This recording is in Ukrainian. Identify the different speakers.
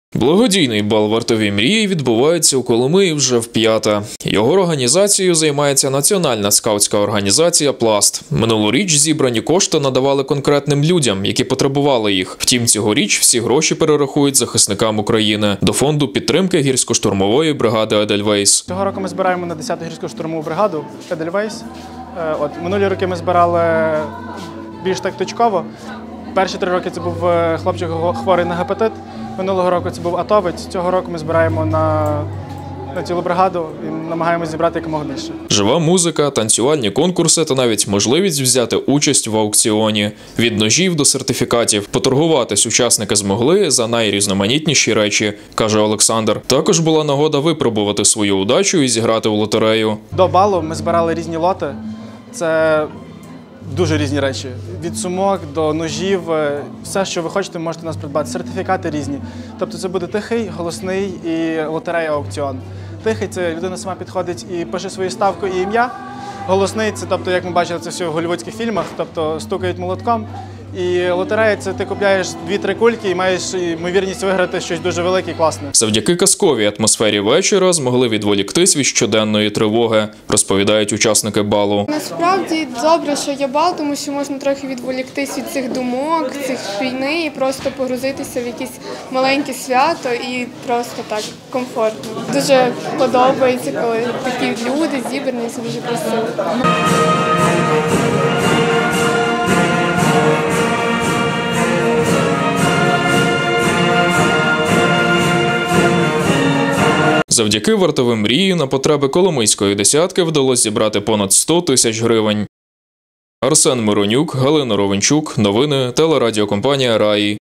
Speaker 1: Благодійний бал «Вартові мрії» відбувається у Коломиї вже вп'яте. Його організацією займається національна скаутська організація «Пласт». Минулоріч зібрані кошти надавали конкретним людям, які потребували їх. Втім, цьогоріч всі гроші перерахують захисникам України до фонду підтримки гірсько-штурмової бригади «Едельвейс».
Speaker 2: Цього року ми збираємо на 10-ту гірсько-штурмову бригаду «Едельвейс». Минулі роки ми збирали більш так точково. Перші 3 роки це був хлопчик хворий на гепатит. Минулого року це був атовець. Цього року ми збираємо на цілу бригаду і намагаємося зібрати якомога більше.
Speaker 1: Жива музика, танцювальні конкурси та навіть можливість взяти участь в аукціоні. Від ножів до сертифікатів. Поторгуватись учасники змогли за найрізноманітніші речі, каже Олександр. Також була нагода випробувати свою удачу і зіграти у лотерею.
Speaker 2: До балу ми збирали різні лоти. Це дуже різні речі. Від сумок до ножів, все, що ви хочете, можете у нас придбати. Сертифікати різні. Тобто це буде тихий, голосний і лотерея-аукціон. Тихий – це людина сама підходить і пише свою ставку і ім'я. Голосний – це, тобто, як ми бачили це все в голлівудських фільмах, тобто стукають молотком. І лотерея – це ти купляєш 2-3 кульки і маєш ймовірність виграти щось дуже велике і класне.
Speaker 1: Завдяки казковій атмосфері вечора змогли відволіктись від щоденної тривоги, розповідають учасники балу.
Speaker 3: Насправді добре, що є бал, тому що можна трохи відволіктись від цих думок, цих війни і просто погрузитися в якесь маленьке свято і просто так комфортно. Дуже подобається, коли такі люди зібрані, це дуже красиво.
Speaker 1: Завдяки «Вартовим мрії» на потреби Коломийської десятки вдалося зібрати понад 100 тисяч гривень. Арсен Миронюк, Галина Ровенчук. Новини телерадіокомпанія «Раї».